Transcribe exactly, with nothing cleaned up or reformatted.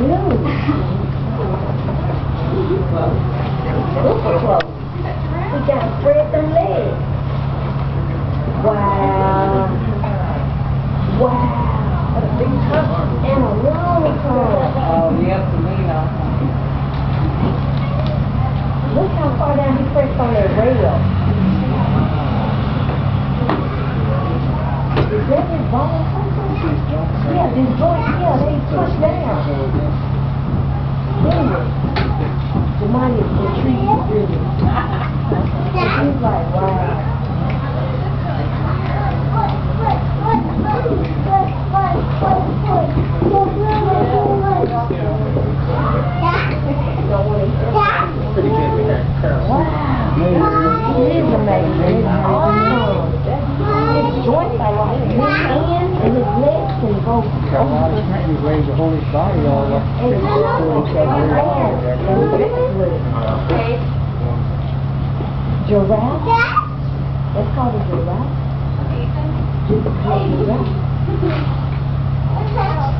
Really? Super close. We got to spread them legs. Wow. Wow. A big tongue and a long tongue. Oh, yes, Selena. Look how far down he pressed on their rail. Is that his bone or something? Yeah, this joint, yeah, they push down. Really? Jemima is intrigued, really. She's like, wow. Pretty good with that curl. Wow. It is amazing. It's awesome. His joints are like his hands and his legs can go. Got a lot of strength. He raised the whole his body all up. And his giraffe? That's called a giraffe? Giraffe.